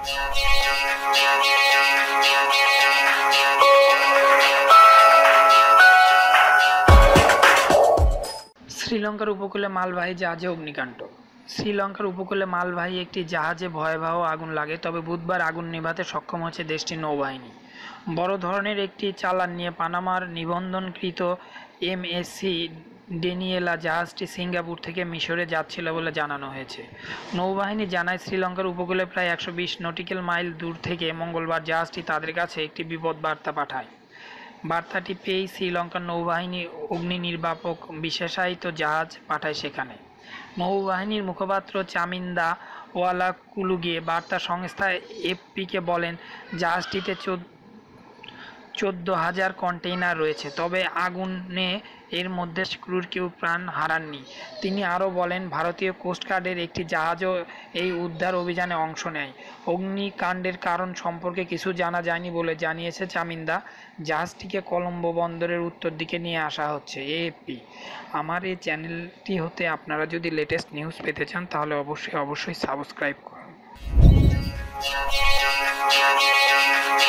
শ্রীলঙ্কার উপকূলে মালবাহী জাহাজে অগ্নিকাণ্ড। শ্রীলঙ্কার উপকূলে মালবাহী একটি জাহাজে ভয়াবহ আগুন লাগে, তবে বুধবার আগুন নেভাতে সক্ষম হয়েছে দেশটির নৌবাহিনী। বড় ধরনের একটি চালান নিয়ে পানামার নিবন্ধনকৃত এমএসসি ডেনিয়েলা জাহাজটি সিঙ্গাপুর থেকে মিশরে যাচ্ছিল বলে জানানো হয়েছে। নৌবাহিনী জানায়, শ্রীলঙ্কার উপকূলে প্রায় 120 নটিক্যাল মাইল দূর থেকে মঙ্গলবার জাহাজটি তাদের কাছে একটি বিপদ বার্তা পাঠায়। বার্তাটি পেয়েই শ্রীলঙ্কার নৌবাহিনী অগ্নি নির্বাপক বিশেষায়িত জাহাজ পাঠায় সেখানে। নৌবাহিনীর মুখপাত্র চামিন্দা ওয়ালাকুলুগে বার্তা সংস্থা এফপিকে বলেন, জাহাজটিতে 14,000 কন্টেইনার রয়েছে, তবে আগুনে এর মধ্যে ক্রুর কেউ প্রাণ হারাননি। তিনি আরও বলেন, ভারতীয় কোস্টগার্ডের একটি জাহাজও এই উদ্ধার অভিযানে অংশ নেয়। অগ্নিকাণ্ডের কারণ সম্পর্কে কিছু জানা যায়নি বলে জানিয়েছে চামিন্দা। জাহাজটিকে কলম্বো বন্দরের উত্তর দিকে নিয়ে আসা হচ্ছে। এএফপি। আমার এই চ্যানেলটি হতে আপনারা যদি লেটেস্ট নিউজ পেতে চান তাহলে অবশ্যই সাবস্ক্রাইব করুন।